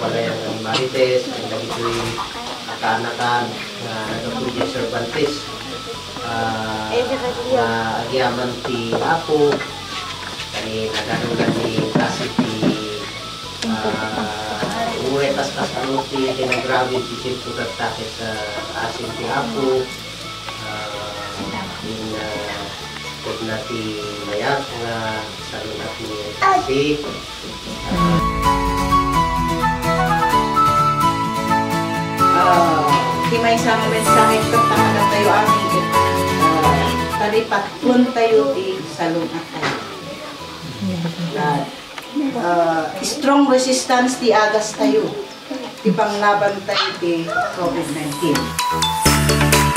pagayang ng Marites, ang nagito'y kanakan na nagapudyo Cervantes. Na agyaman ti Apo, kani naganulan ni Kasi ti uretas kasano ti tinagravid ti Siputag Takit sa asin ti Apo. Huwag natin mayak na sabi natin kasi may isang mensahe ito tamagat tayo aming talipat pun tayo di salong atay. Strong resistance di agas tayo di panglaban tayo di COVID-19.